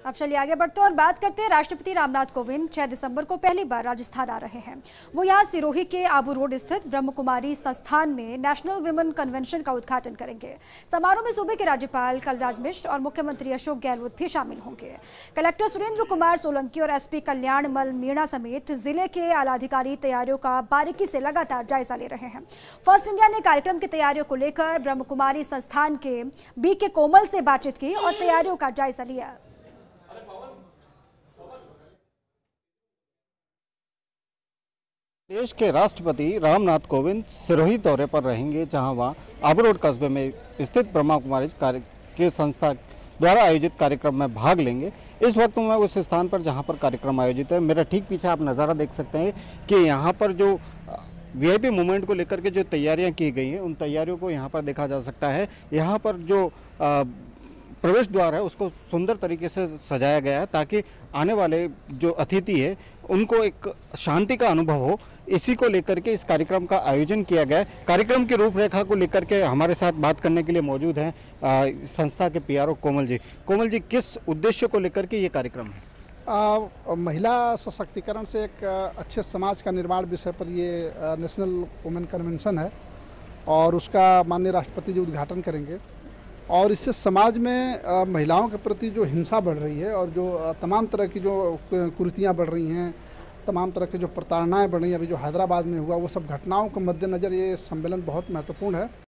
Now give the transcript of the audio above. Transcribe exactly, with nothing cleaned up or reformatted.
अब चलिए आगे बढ़ते हैं और बात करते हैं। राष्ट्रपति रामनाथ कोविंद छह दिसंबर को पहली बार राजस्थान आ रहे हैं। वो यहाँ सिरोही के आबू रोड स्थित ब्रह्म कुमारी संस्थान में नेशनल विमेन कन्वेंशन का उद्घाटन करेंगे। समारोह में सूबे के राज्यपाल कलराज मिश्र और मुख्यमंत्री अशोक गहलोत भी शामिल होंगे। कलेक्टर सुरेंद्र कुमार सोलंकी और एसपी कल्याण मल मीणा समेत जिले के आलाधिकारी तैयारियों का बारीकी से लगातार जायजा ले रहे हैं। फर्स्ट इंडिया ने कार्यक्रम की तैयारियों को लेकर ब्रह्म कुमारी संस्थान के बी के कोमल से बातचीत की और तैयारियों का जायजा लिया। देश के राष्ट्रपति रामनाथ कोविंद सिरोही दौरे पर रहेंगे, जहां वहां आबू रोड कस्बे में स्थित ब्रह्मा कुमारी कार्य के संस्था द्वारा आयोजित कार्यक्रम में भाग लेंगे। इस वक्त मैं उस स्थान पर जहां पर कार्यक्रम आयोजित है, मेरा ठीक पीछे आप नज़ारा देख सकते हैं कि यहां पर जो वीआईपी मूवमेंट को लेकर के जो तैयारियां की गई हैं, उन तैयारियों को यहां पर देखा जा सकता है। यहां पर जो आ, प्रवेश द्वार है उसको सुंदर तरीके से सजाया गया है, ताकि आने वाले जो अतिथि है उनको एक शांति का अनुभव हो। इसी को लेकर के इस कार्यक्रम का आयोजन किया गया है। कार्यक्रम की रूपरेखा को लेकर के हमारे साथ बात करने के लिए मौजूद हैं संस्था के पीआरओ कोमल जी। कोमल जी, किस उद्देश्य को लेकर के ये कार्यक्रम है? आ, महिला सशक्तिकरण से एक अच्छे समाज का निर्माण विषय पर ये नेशनल वुमेन कन्वेंशन है और उसका माननीय राष्ट्रपति जी उद्घाटन करेंगे। और इससे समाज में आ, महिलाओं के प्रति जो हिंसा बढ़ रही है और जो आ, तमाम तरह की जो कुरीतियाँ बढ़ रही हैं, तमाम तरह की जो प्रताड़नाएं बढ़ रही हैं, अभी जो हैदराबाद में हुआ, वो सब घटनाओं के मद्देनज़र ये सम्मेलन बहुत महत्वपूर्ण है।